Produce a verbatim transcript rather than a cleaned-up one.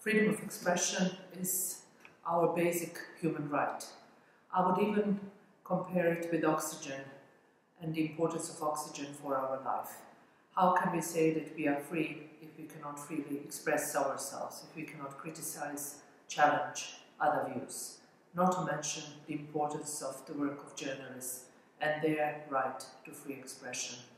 freedom of expression is our basic human right. I would even compare it with oxygen and the importance of oxygen for our life. How can we say that we are free if we cannot freely express ourselves, if we cannot criticize, challenge other views? Not to mention the importance of the work of journalists and their right to free expression.